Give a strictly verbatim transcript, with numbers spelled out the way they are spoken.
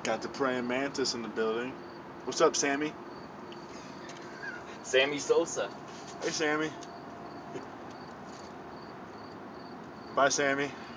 Got the praying mantis in the building. What's up, Sammy? Sammy Sosa. Hey, Sammy. Bye, Sammy.